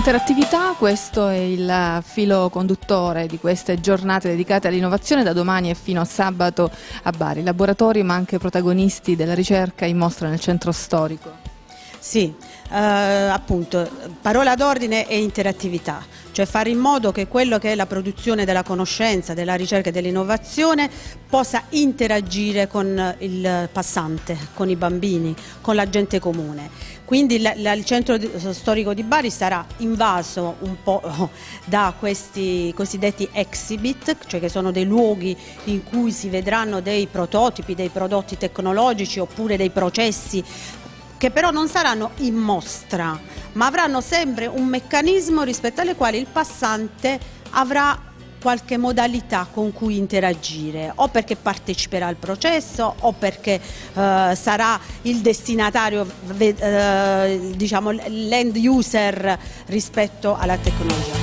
Interattività, questo è il filo conduttore di queste giornate dedicate all'innovazione da domani e fino a sabato a Bari. Laboratori ma anche protagonisti della ricerca in mostra nel centro storico. Sì, appunto, parola d'ordine è interattività, cioè fare in modo che quello che è la produzione della conoscenza, della ricerca e dell'innovazione possa interagire con il passante, con i bambini, con la gente comune. Quindi il centro storico di Bari sarà invaso un po' da questi cosiddetti exhibit, cioè che sono dei luoghi in cui si vedranno dei prototipi, dei prodotti tecnologici oppure dei processi che però non saranno in mostra, ma avranno sempre un meccanismo rispetto alle quali il passante avrà qualche modalità con cui interagire, o perché parteciperà al processo o perché sarà il destinatario, diciamo l'end user rispetto alla tecnologia.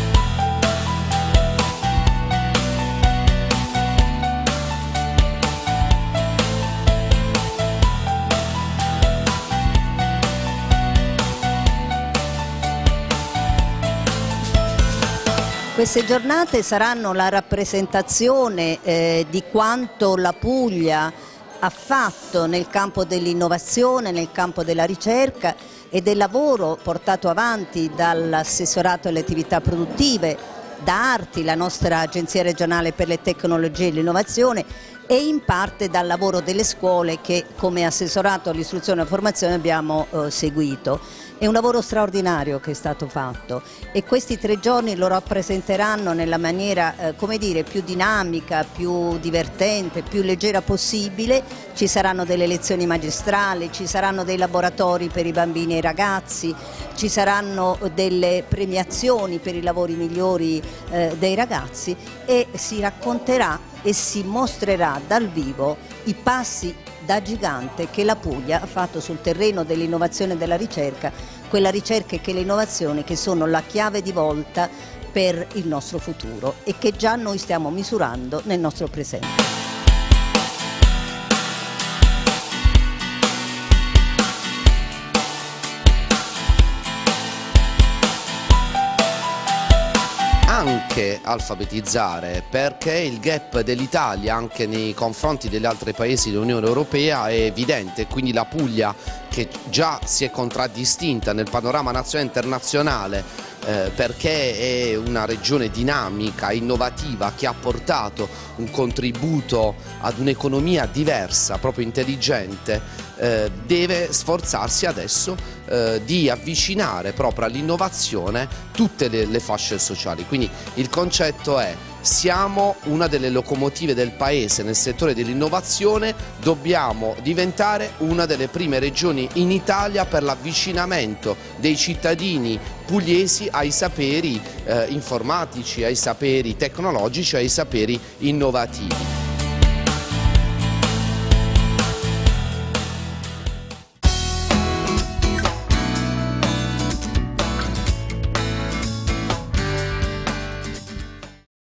Queste giornate saranno la rappresentazione di quanto la Puglia ha fatto nel campo dell'innovazione, nel campo della ricerca e del lavoro portato avanti dall'assessorato alle attività produttive, da Arti, la nostra agenzia regionale per le tecnologie e l'innovazione, e in parte dal lavoro delle scuole che come assessorato all'istruzione e alla formazione abbiamo seguito. È un lavoro straordinario che è stato fatto e questi 3 giorni lo rappresenteranno nella maniera come dire, più dinamica, più divertente, più leggera possibile. Ci saranno delle lezioni magistrali, ci saranno dei laboratori per i bambini e i ragazzi, ci saranno delle premiazioni per i lavori migliori dei ragazzi e si racconterà e si mostrerà dal vivo i passi da gigante che la Puglia ha fatto sul terreno dell'innovazione e della ricerca, quella ricerca e che le innovazioni che sono la chiave di volta per il nostro futuro e che già noi stiamo misurando nel nostro presente. Anche alfabetizzare, perché il gap dell'Italia anche nei confronti degli altri paesi dell'Unione Europea è evidente, quindi la Puglia, che già si è contraddistinta nel panorama nazionale e internazionale perché è una regione dinamica, innovativa, che ha portato un contributo ad un'economia diversa, proprio intelligente, deve sforzarsi adesso di avvicinare proprio all'innovazione tutte le fasce sociali. Quindi il concetto è: siamo una delle locomotive del paese nel settore dell'innovazione, dobbiamo diventare una delle prime regioni in Italia per l'avvicinamento dei cittadini pugliesi ai saperi informatici, ai saperi tecnologici, ai saperi innovativi.